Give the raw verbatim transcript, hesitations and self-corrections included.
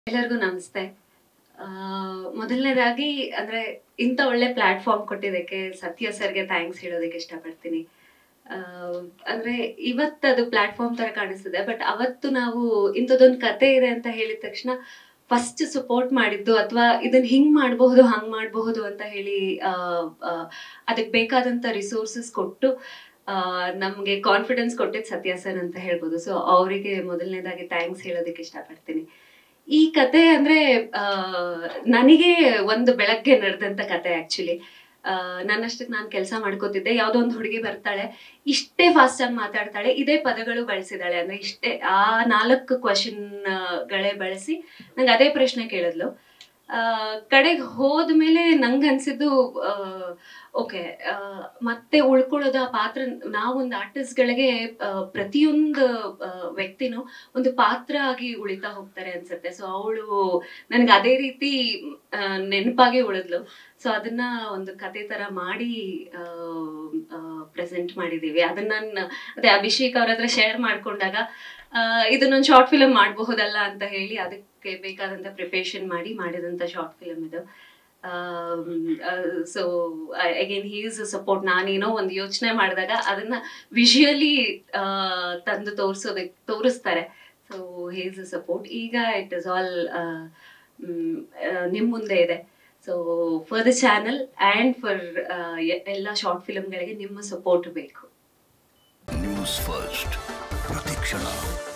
ಎಲ್ಲರಿಗೂ ನಮಸ್ತೆ. ಮೊದಲನೇದಾಗಿ ಅಂದ್ರೆ ಇಂಥ ಒಳ್ಳೆ ಪ್ಲಾಟ್ಫಾರ್ಮ್ ಕೊಟ್ಟಿದ್ದಕ್ಕೆ ಸತ್ಯ ಸರ್ಗೆ ಥ್ಯಾಂಕ್ಸ್ ಹೇಳೋದಕ್ಕೆ ಇಷ್ಟಪಡ್ತೀನಿ. ಅಂದ್ರೆ ಇವತ್ತದು ಪ್ಲಾಟ್ಫಾರ್ಮ್ ತರ ಕಾಣಿಸ್ತದೆ, ಬಟ್ ಅವತ್ತು ನಾವು ಇಂಥದ್ದೊಂದು ಕತೆ ಇದೆ ಅಂತ ಹೇಳಿದ ತಕ್ಷಣ ಫಸ್ಟ್ ಸಪೋರ್ಟ್ ಮಾಡಿದ್ದು ಅಥವಾ ಇದನ್ನ ಹಿಂಗ್ ಮಾಡಬಹುದು ಹಂಗ್ ಮಾಡಬಹುದು ಅಂತ ಹೇಳಿ ಅದಕ್ಕೆ ಬೇಕಾದಂತ ರಿಸೋರ್ಸಸ್ ಕೊಟ್ಟು ನಮ್ಗೆ ಕಾನ್ಫಿಡೆನ್ಸ್ ಕೊಟ್ಟಿದ್ದು ಸತ್ಯ ಸರ್ ಅಂತ ಹೇಳ್ಬೋದು. ಸೊ ಅವರಿಗೆ ಮೊದಲನೇದಾಗಿ ಥ್ಯಾಂಕ್ಸ್ ಹೇಳೋದಕ್ಕೆ ಇಷ್ಟಪಡ್ತೀನಿ. ಈ ಕತೆ ಅಂದ್ರೆ ಆ ನನಗೆ ಒಂದು ಬೆಳಗ್ಗೆ ನಡೆದಂತ ಕತೆ. ಆಕ್ಚುಲಿ ನನ್ನಷ್ಟಕ್ಕೆ ನಾನು ಕೆಲಸ ಮಾಡ್ಕೋತಿದ್ದೆ. ಯಾವ್ದೋ ಒಂದು ಹುಡುಗಿ ಬರ್ತಾಳೆ, ಇಷ್ಟೇ ಫಾಸ್ಟ್ ಆಗಿ ಮಾತಾಡ್ತಾಳೆ, ಇದೇ ಪದಗಳು ಬಳಸಿದಾಳೆ, ಅಂದ್ರೆ ಇಷ್ಟೇ ಆ ನಾಲ್ಕು ಕ್ವಶನ್ ಗಳೇ ಬಳಸಿ ನಂಗೆ ಅದೇ ಪ್ರಶ್ನೆ ಕೇಳಿದ್ಲು. ಕಡೆಗೆ ಹೋದ್ಮೇಲೆ ನಂಗೆ ಅನ್ಸಿದ್ದು ಓಕೆ, ಮತ್ತೆ ಉಳ್ಕೊಳ್ಳೋದು ಆ ಪಾತ್ರ. ನಾವೊಂದು ಆರ್ಟಿಸ್ಟ್ಗಳಿಗೆ ಪ್ರತಿಯೊಂದು ವ್ಯಕ್ತಿನೂ ಒಂದು ಪಾತ್ರ ಆಗಿ ಉಳಿತಾ ಹೋಗ್ತಾರೆ ಅನ್ಸುತ್ತೆ. ಸೊ ಅವಳು ನನ್ಗೆ ಅದೇ ರೀತಿ ನೆನಪಾಗಿ ಉಳಿದ್ಲು. ಸೊ ಅದನ್ನ ಒಂದು ಕತೆ ತರ ಮಾಡಿ ಪ್ರೆಸೆಂಟ್ ಮಾಡಿದೀವಿ. ಅದನ್ನ ನಾನು ಅದೇ ಅಭಿಷೇಕ್ ಅವ್ರ ಹತ್ರ ಶೇರ್ ಮಾಡ್ಕೊಂಡಾಗ ಇದನ್ನೊಂದು ಶಾರ್ಟ್ ಫಿಲಮ್ ಮಾಡಬಹುದಲ್ಲ ಅಂತ ಹೇಳಿ ಅದಕ್ಕೆ ಬೇಕಾದಂತ ಪ್ರಿಪರೇಷನ್ ಮಾಡಿ ಮಾಡಿದಂತ ಶಾರ್ಟ್ ಫಿಲಮ್ ಇದು. So again he is support. ನಾನೇನೋ ಒಂದು ಯೋಚನೆ ಮಾಡಿದಾಗ ಅದನ್ನ ವಿಜುವಲಿ ತಂದು ತೋರಿಸೋದಕ್ಕೆ ತೋರಿಸ್ತಾರೆ. So he is support. ಈಗ ಇಟ್ ಇಸ್ ಆಲ್ ನಿಮ್ ಮುಂದೆ ಇದೆ. So for the channel and for ಎಲ್ಲ ಶಾರ್ಟ್ ಫಿಲಮ್ಗಳಿಗೆ ನಿಮ್ಮ ಸಪೋರ್ಟ್ ಬೇಕು. ನ್ಯೂಸ್ ಫಸ್ಟ್ ಪ್ರತಿಕ್ಷಣ.